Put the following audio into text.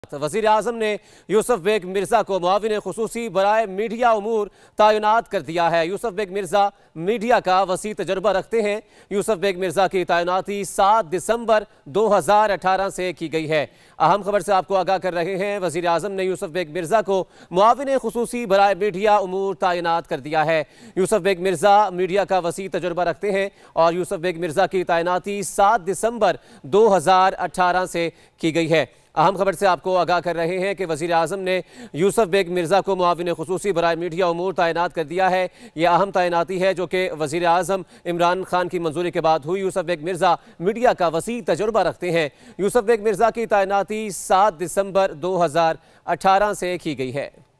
वज़ीर आज़म ने यूसुफ बेग मिर्ज़ा को मुआविन खुसूसी बराए मीडिया उमूर तैनात कर दिया है। यूसुफ बेग मिर्ज़ा मीडिया का वसी तजुर्बा रखते हैं। यूसुफ बेग मिर्ज़ा की तैनाती 7 दिसंबर 2018 से की गई है। अहम खबर से आपको आगाह कर रहे हैं। वज़ीर आज़म ने यूसुफ बेग मिर्ज़ा को मुआविन खुसूसी बराए मीडिया उमूर तैनात कर दिया है। यूसुफ बेग मिर्ज़ा मीडिया का वसी तजुर्बा रखते हैं और यूसुफ बेग मिर्ज़ा की तैनाती 7 दिसंबर 2018 से की गई है। अहम खबर से आपको आगाह कर रहे हैं कि वज़ीर आज़म ने यूसुफ बेग मिर्ज़ा को मुआविन खुसूसी बराए मीडिया उमूर तैनात कर दिया है। यह अहम तैनाती है जो कि वज़ीर आज़म इमरान खान की मंजूरी के बाद हुई। यूसुफ बेग मिर्ज़ा मीडिया का वसी तजुर्बा रखते हैं। यूसुफ बेग मिर्ज़ा की तैनाती 7 दिसंबर 2018 से की गई है।